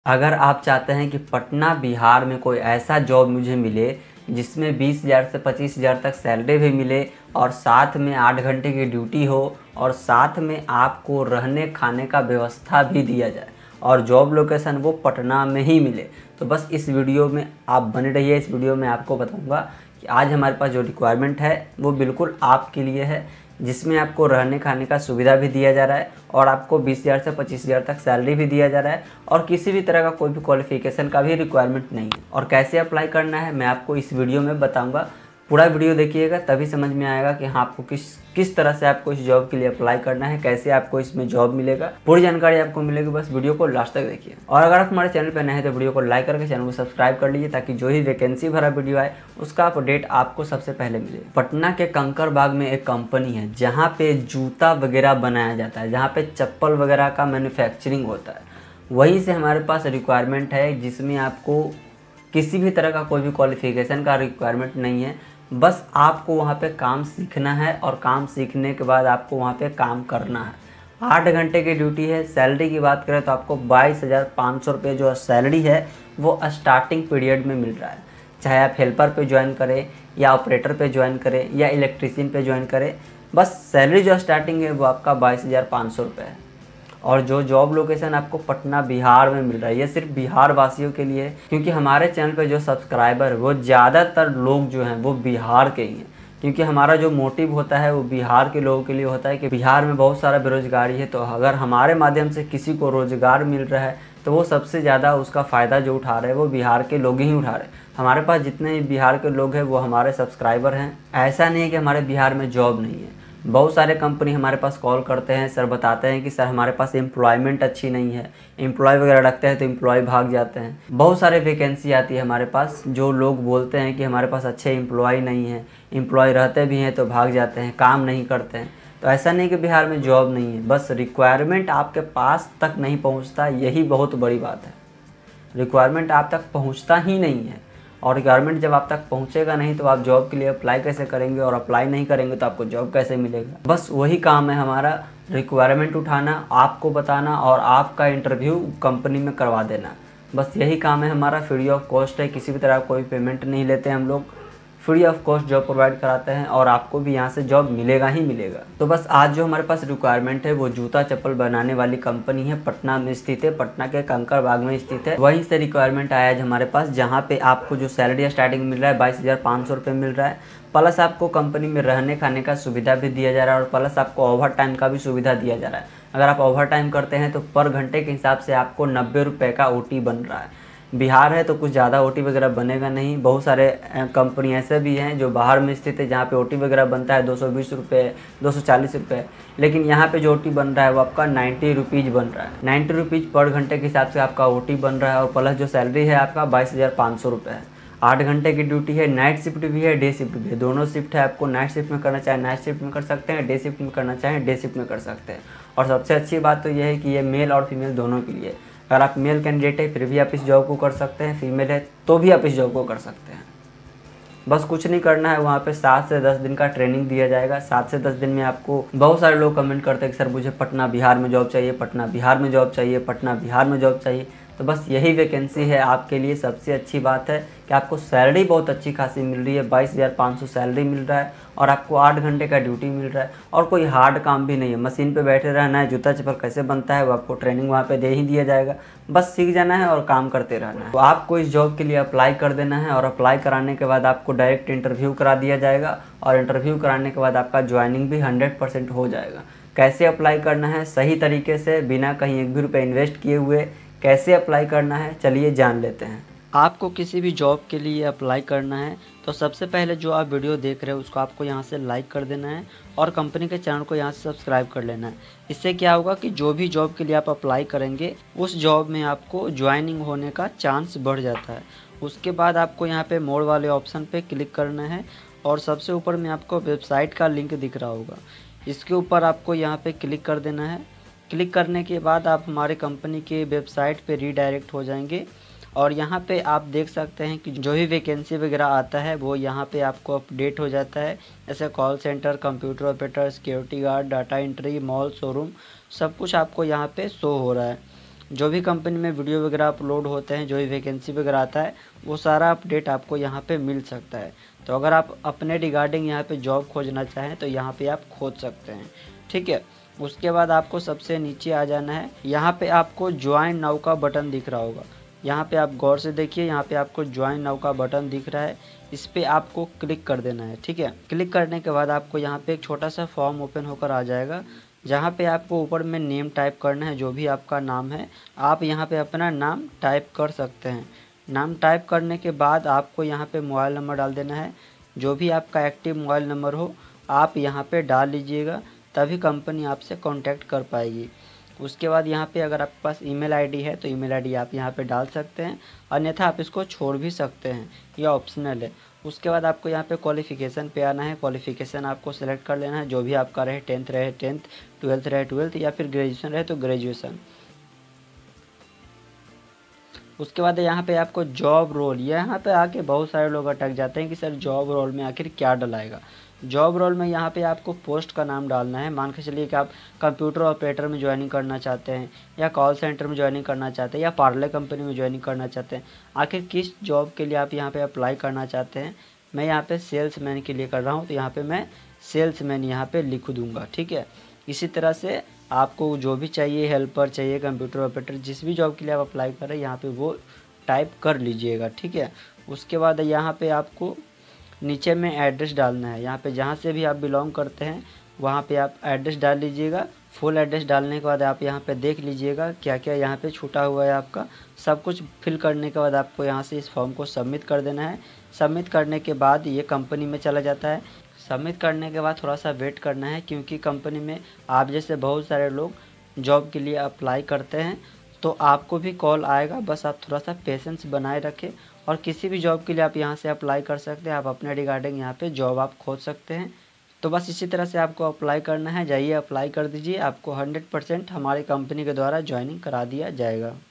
अगर आप चाहते हैं कि पटना बिहार में कोई ऐसा जॉब मुझे मिले जिसमें 20,000 से 25,000 तक सैलरी भी मिले और साथ में 8 घंटे की ड्यूटी हो और साथ में आपको रहने खाने का व्यवस्था भी दिया जाए और जॉब लोकेशन वो पटना में ही मिले, तो बस इस वीडियो में आप बने रहिए। इस वीडियो में आपको बताऊंगा कि आज हमारे पास जो रिक्वायरमेंट है वो बिल्कुल आपके लिए है, जिसमें आपको रहने खाने का सुविधा भी दिया जा रहा है और आपको 20,000 से 25,000 तक सैलरी भी दिया जा रहा है और किसी भी तरह का कोई भी क्वालिफिकेशन का भी रिक्वायरमेंट नहीं है। और कैसे अप्लाई करना है मैं आपको इस वीडियो में बताऊंगा। पूरा वीडियो देखिएगा तभी समझ में आएगा कि हाँ आपको किस तरह से आपको इस जॉब के लिए अप्लाई करना है, कैसे आपको इसमें जॉब मिलेगा, पूरी जानकारी आपको मिलेगी। बस वीडियो को लास्ट तक देखिए और अगर आप हमारे चैनल पर नए हैं तो वीडियो को लाइक करके चैनल को सब्सक्राइब कर लीजिए ताकि जो ही वैकेंसी भरा वीडियो आए उसका अपडेट आपको सबसे पहले मिले। पटना के कंकड़बाग में एक कंपनी है जहाँ पे जूता वगैरह बनाया जाता है, जहाँ पे चप्पल वगैरह का मैन्युफैक्चरिंग होता है। वहीं से हमारे पास रिक्वायरमेंट है जिसमें आपको किसी भी तरह का कोई भी क्वालिफिकेशन का रिक्वायरमेंट नहीं है, बस आपको वहाँ पे काम सीखना है और काम सीखने के बाद आपको वहाँ पे काम करना है। 8 घंटे की ड्यूटी है। सैलरी की बात करें तो आपको 22,500 रुपये जो सैलरी है वो स्टार्टिंग पीरियड में मिल रहा है। चाहे आप हेल्पर पे ज्वाइन करें या ऑपरेटर पे ज्वाइन करें या इलेक्ट्रीशियन पे ज्वाइन करें, बस सैलरी जो स्टार्टिंग है वो आपका 22,500 रुपये है। और जो जॉब लोकेशन आपको पटना बिहार में मिल रहा है ये सिर्फ बिहार वासियों के लिए है, क्योंकि हमारे चैनल पे जो सब्सक्राइबर है वो ज़्यादातर लोग जो हैं वो बिहार के ही हैं। क्योंकि हमारा जो मोटिव होता है वो बिहार के लोगों के लिए होता है कि बिहार में बहुत सारा बेरोजगारी है, तो अगर हमारे माध्यम से किसी को रोज़गार मिल रहा है तो वो सबसे ज़्यादा उसका फ़ायदा जो उठा रहे हैं वो बिहार के लोग ही उठा रहे हैं। हमारे पास जितने बिहार के लोग हैं वो हमारे सब्सक्राइबर हैं। ऐसा नहीं है कि हमारे बिहार में जॉब नहीं है। बहुत सारे कंपनी हमारे पास कॉल करते हैं, सर बताते हैं कि सर हमारे पास एम्प्लॉयमेंट अच्छी नहीं है, एम्प्लॉय वगैरह रखते हैं तो एम्प्लॉय भाग जाते हैं। बहुत सारे वैकेंसी आती है हमारे पास, जो लोग बोलते हैं कि हमारे पास अच्छे एम्प्लॉय नहीं है, एम्प्लॉय रहते भी हैं तो भाग जाते हैं, काम नहीं करते हैं। तो ऐसा नहीं कि बिहार में जॉब नहीं है, बस रिक्वायरमेंट आपके पास तक नहीं पहुँचता, यही बहुत बड़ी बात है। रिक्वायरमेंट आप तक पहुँचता ही नहीं है और रिक्वायरमेंट जब आप तक पहुंचेगा नहीं तो आप जॉब के लिए अप्लाई कैसे करेंगे और अप्लाई नहीं करेंगे तो आपको जॉब कैसे मिलेगा। बस वही काम है हमारा, रिक्वायरमेंट उठाना, आपको बताना और आपका इंटरव्यू कंपनी में करवा देना। बस यही काम है हमारा। फ्री ऑफ कॉस्ट है, किसी भी तरह कोई पेमेंट नहीं लेते हम लोग, free of cost job provide कराते हैं और आपको भी यहाँ से जॉब मिलेगा ही मिलेगा। तो बस आज जो हमारे पास रिक्वायरमेंट है वो जूता चप्पल बनाने वाली कंपनी है, पटना में स्थित है, पटना के कंकड़बाग में स्थित है। वहीं से रिक्वायरमेंट आया है हमारे पास, जहाँ पे आपको जो सैलरी स्टार्टिंग मिल रहा है 22,500 रुपये मिल रहा है, प्लस आपको कंपनी में रहने खाने का सुविधा भी दिया जा रहा है और प्लस आपको ओवर टाइम का भी सुविधा दिया जा रहा है। अगर आप ओवर टाइम करते हैं तो पर घंटे के हिसाब से आपको 90 रुपये का OT बन रहा है। बिहार है तो कुछ ज़्यादा OT वगैरह बनेगा नहीं। बहुत सारे कंपनी ऐसे भी हैं जो बाहर में स्थित है जहाँ पे OT वगैरह बनता है 220 रुपये, 240 रुपये, लेकिन यहाँ पे जो OT बन रहा है वो आपका 90 रुपीज़ बन रहा है। 90 रुपीज़ पर घंटे के हिसाब से आपका OT बन रहा है और प्लस जो सैलरी है आपका 22,500 रुपये है। 8 घंटे की ड्यूटी है, नाइट शिफ्ट भी है, डे शिफ्ट भी है, दोनों शिफ्ट है। आपको नाइट शिफ्ट में करना चाहे नाइट शिफ्ट में कर सकते हैं, डे शिफ्ट में करना चाहें डे शिफ्ट में कर सकते हैं। और सबसे अच्छी बात तो यह है कि ये मेल और फीमेल दोनों के लिए। अगर आप मेल कैंडिडेट है फिर भी आप इस जॉब को कर सकते हैं, फीमेल है तो भी आप इस जॉब को कर सकते हैं। बस कुछ नहीं करना है, वहाँ पे 7 से 10 दिन का ट्रेनिंग दिया जाएगा। 7 से 10 दिन में आपको, बहुत सारे लोग कमेंट करते हैं कि सर मुझे पटना बिहार में जॉब चाहिए, पटना बिहार में जॉब चाहिए, पटना बिहार में जॉब चाहिए। तो बस यही वैकेंसी है आपके लिए। सबसे अच्छी बात है कि आपको सैलरी बहुत अच्छी खासी मिल रही है, 22,500 सैलरी मिल रहा है और आपको 8 घंटे का ड्यूटी मिल रहा है और कोई हार्ड काम भी नहीं है। मशीन पे बैठे रहना है, जूता चप्पल कैसे बनता है वो आपको ट्रेनिंग वहाँ पे दे ही दिया जाएगा, बस सीख जाना है और काम करते रहना है। तो आपको इस जॉब के लिए अप्लाई कर देना है और अप्लाई कराने के बाद आपको डायरेक्ट इंटरव्यू करा दिया जाएगा और इंटरव्यू कराने के बाद आपका ज्वाइनिंग भी 100% हो जाएगा। कैसे अप्लाई करना है सही तरीके से, बिना कहीं 1 भी रुपये इन्वेस्ट किए हुए कैसे अप्लाई करना है, चलिए जान लेते हैं। आपको किसी भी जॉब के लिए अप्लाई करना है तो सबसे पहले जो आप वीडियो देख रहे हो उसको आपको यहाँ से लाइक कर देना है और कंपनी के चैनल को यहाँ से सब्सक्राइब कर लेना है। इससे क्या होगा कि जो भी जॉब के लिए आप अप्लाई करेंगे उस जॉब में आपको ज्वाइनिंग होने का चांस बढ़ जाता है। उसके बाद आपको यहाँ पे मोर वाले ऑप्शन पे क्लिक करना है और सबसे ऊपर में आपको वेबसाइट का लिंक दिख रहा होगा, इसके ऊपर आपको यहाँ पे क्लिक कर देना है। क्लिक करने के बाद आप हमारे कंपनी के वेबसाइट पे रीडायरेक्ट हो जाएंगे और यहाँ पे आप देख सकते हैं कि जो भी वैकेंसी वगैरह आता है वो यहाँ पे आपको अपडेट हो जाता है। जैसे call centre, computer operator, security guard, data entry, mall, showroom, सब कुछ आपको यहाँ पे शो हो रहा है। जो भी कंपनी में वीडियो वगैरह अपलोड होते हैं, जो भी वैकेंसी वगैरह आता है, वो सारा अपडेट आपको यहाँ पे मिल सकता है। तो अगर आप अपने रिगार्डिंग यहाँ पे जॉब खोजना चाहें तो यहाँ पे आप खोज सकते हैं, ठीक है। उसके बाद आपको सबसे नीचे आ जाना है। यहाँ पे आपको ज्वाइन नाउ का बटन दिख रहा होगा, यहाँ पे आप गौर से देखिए, यहाँ पे आपको ज्वाइन नाउ का बटन दिख रहा है, इस पे आपको क्लिक कर देना है, ठीक है। क्लिक करने के बाद आपको यहाँ पे एक छोटा सा फॉर्म ओपन होकर आ जाएगा, जहाँ पे आपको ऊपर में नेम टाइप करना है, जो भी आपका नाम है आप यहाँ पे अपना नाम टाइप कर सकते हैं। नाम टाइप करने के बाद आपको यहाँ पे मोबाइल नंबर डाल देना है, जो भी आपका एक्टिव मोबाइल नंबर हो आप यहाँ पे डाल लीजिएगा, तभी कंपनी आपसे कांटेक्ट कर पाएगी। उसके बाद यहाँ पे अगर आपके पास ईमेल आईडी है तो ईमेल आईडी आप यहाँ पे डाल सकते हैं, अन्यथा आप इसको छोड़ भी सकते हैं, यह ऑप्शनल है। उसके बाद आपको यहाँ पे क्वालिफ़िकेशन पे आना है। क्वालिफ़िकेशन आपको सेलेक्ट कर लेना है, जो भी आपका रहे, 10th रहे 10th, 12th रहे 12th, या फिर ग्रेजुएशन रहे तो ग्रेजुएशन। उसके बाद यहाँ पे आपको जॉब रोल, यहाँ पे आके बहुत सारे लोग अटक जाते हैं कि सर जॉब रोल में आखिर क्या डलाएगा। जॉब रोल में यहाँ पे आपको पोस्ट का नाम डालना है। मान के चलिए कि आप कंप्यूटर ऑपरेटर में ज्वाइनिंग करना चाहते हैं, या कॉल सेंटर में ज्वाइनिंग करना चाहते हैं, या पार्ले कंपनी में ज्वाइनिंग करना चाहते हैं। आखिर किस जॉब के लिए आप यहाँ पे अप्लाई करना चाहते हैं। मैं यहाँ पे सेल्समैन के लिए कर रहा हूँ, तो यहाँ पे मैं सेल्समैन यहाँ पे लिख दूँगा, ठीक है। इसी तरह से आपको जो भी चाहिए, हेल्पर चाहिए, कंप्यूटर ऑपरेटर, जिस भी जॉब के लिए आप अप्लाई कर रहे हैं यहाँ पे वो टाइप कर लीजिएगा, ठीक है। उसके बाद यहाँ पे आपको नीचे में एड्रेस डालना है। यहाँ पे जहाँ से भी आप बिलोंग करते हैं वहाँ पे आप एड्रेस डाल लीजिएगा। फुल एड्रेस डालने के बाद आप यहाँ पे देख लीजिएगा क्या क्या यहाँ पे छूटा हुआ है आपका। सब कुछ फिल करने के बाद आपको यहाँ से इस फॉर्म को सबमिट कर देना है। सबमिट करने के बाद ये कंपनी में चला जाता है। सबमिट करने के बाद थोड़ा सा वेट करना है, क्योंकि कंपनी में आप जैसे बहुत सारे लोग जॉब के लिए अप्लाई करते हैं, तो आपको भी कॉल आएगा। बस आप थोड़ा सा पेशेंस बनाए रखें, और किसी भी जॉब के लिए आप यहाँ से अप्लाई कर सकते हैं। आप अपने रिगार्डिंग यहाँ पे जॉब आप खोज सकते हैं। तो बस इसी तरह से आपको अप्लाई करना है। जाइए अप्लाई कर दीजिए, आपको 100% हमारी कंपनी के द्वारा ज्वाइनिंग करा दिया जाएगा।